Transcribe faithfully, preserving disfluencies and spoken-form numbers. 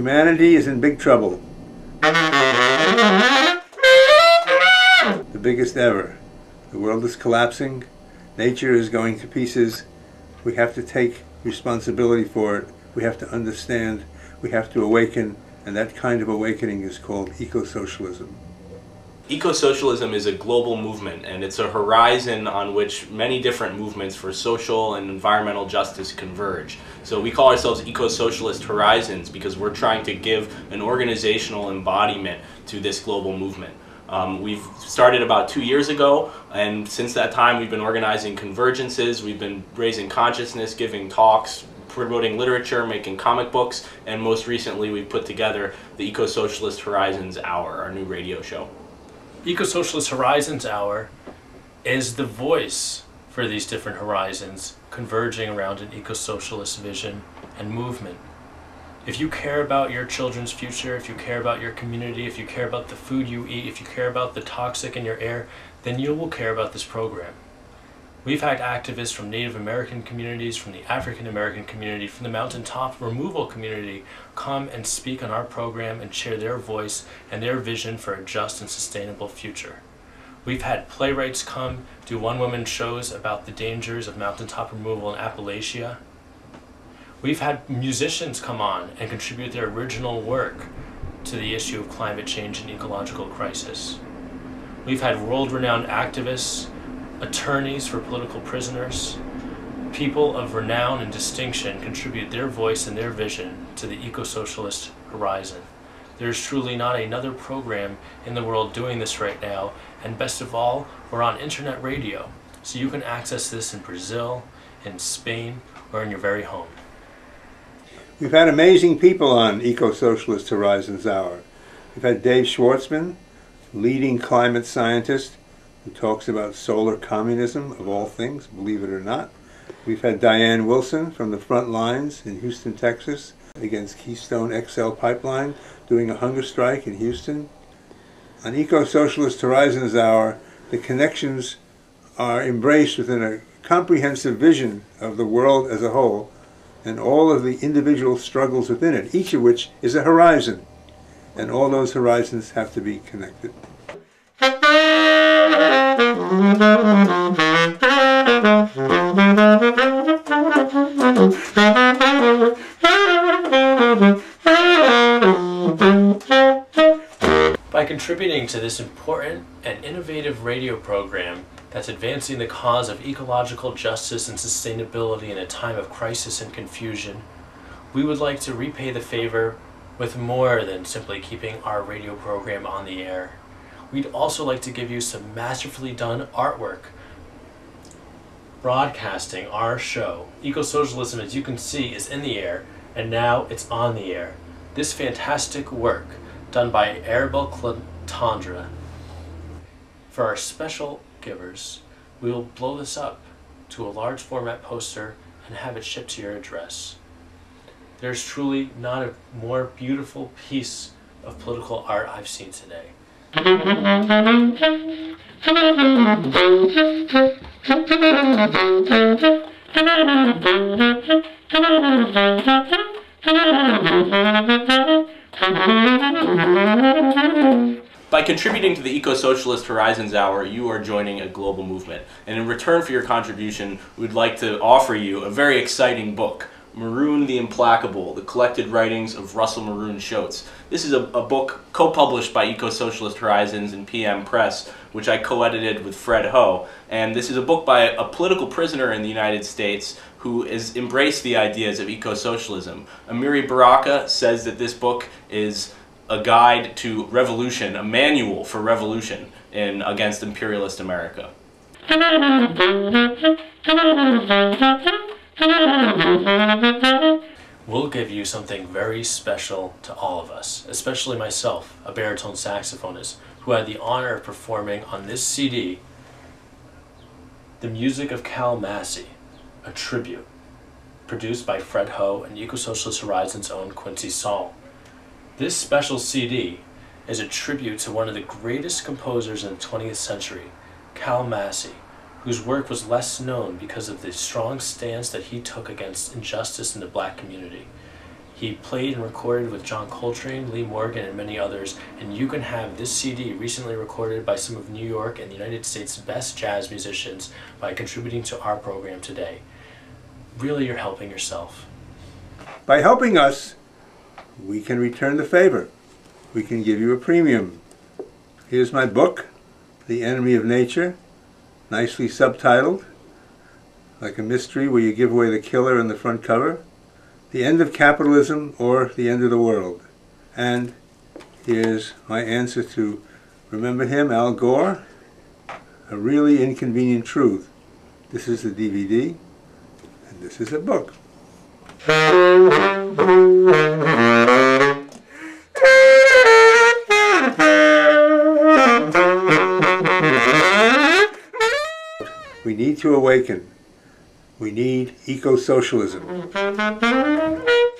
Humanity is in big trouble. The biggest ever. The world is collapsing. Nature is going to pieces. We have to take responsibility for it. We have to understand. We have to awaken. And that kind of awakening is called eco-socialism. Eco-socialism is a global movement, and it's a horizon on which many different movements for social and environmental justice converge. So we call ourselves Eco-Socialist Horizons because we're trying to give an organizational embodiment to this global movement. Um, we've started about two years ago, and since that time we've been organizing convergences, we've been raising consciousness, giving talks, promoting literature, making comic books, and most recently we've put together the Eco-Socialist Horizons Hour, our new radio show. Eco-Socialist Horizons Hour is the voice for these different horizons converging around an eco-socialist vision and movement. If you care about your children's future, if you care about your community, if you care about the food you eat, if you care about the toxic in your air, then you will care about this program. We've had activists from Native American communities, from the African American community, from the mountaintop removal community come and speak on our program and share their voice and their vision for a just and sustainable future. We've had playwrights come do one-woman shows about the dangers of mountaintop removal in Appalachia. We've had musicians come on and contribute their original work to the issue of climate change and ecological crisis. We've had world-renowned activists, attorneys for political prisoners, people of renown and distinction contribute their voice and their vision to the eco-socialist horizon. There's truly not another program in the world doing this right now, and best of all, we're on internet radio, so you can access this in Brazil, in Spain, or in your very home. We've had amazing people on Eco-Socialist Horizons Hour. We've had Dave Schwartzman, leading climate scientist, who talks about solar communism, of all things, believe it or not. We've had Diane Wilson from the front lines in Houston, Texas, against Keystone X L pipeline, doing a hunger strike in Houston. On Eco-Socialist Horizons Hour, the connections are embraced within a comprehensive vision of the world as a whole, and all of the individual struggles within it, each of which is a horizon. And all those horizons have to be connected. By contributing to this important and innovative radio program that's advancing the cause of ecological justice and sustainability in a time of crisis and confusion, we would like to repay the favor with more than simply keeping our radio program on the air. We'd also like to give you some masterfully done artwork broadcasting our show. Eco-Socialism, as you can see, is in the air, and now it's on the air. This fantastic work done by Arabelle Clatandra. For our special givers, we will blow this up to a large format poster and have it shipped to your address. There's truly not a more beautiful piece of political art I've seen today. By contributing to the Eco-Socialist Horizons Hour, you are joining a global movement. And in return for your contribution, we'd like to offer you a very exciting book, Maroon the Implacable, The Collected Writings of Russell Maroon Shoatz. This is a, a book co-published by Eco-Socialist Horizons and P M Press, which I co-edited with Fred Ho. And this is a book by a political prisoner in the United States who has embraced the ideas of eco-socialism. Amiri Baraka says that this book is a guide to revolution, a manual for revolution in against imperialist America. We'll give you something very special to all of us, especially myself, a baritone saxophonist, who had the honor of performing on this C D the music of Cal Massey, a tribute, produced by Fred Ho and Eco-Socialist Horizons' own Quincy Saul. This special C D is a tribute to one of the greatest composers in the twentieth century, Cal Massey, whose work was less known because of the strong stance that he took against injustice in the black community. He played and recorded with John Coltrane, Lee Morgan, and many others, and you can have this C D recently recorded by some of New York and the United States' best jazz musicians by contributing to our program today. Really, you're helping yourself. By helping us, we can return the favor. We can give you a premium. Here's my book, The Enemy of Nature, nicely subtitled, like a mystery where you give away the killer in the front cover. The End of Capitalism or the End of the World. And here's my answer to, remember him, Al Gore? A Really Inconvenient Truth. This is the D V D, and this is a book. We need to awaken. We need eco-socialism.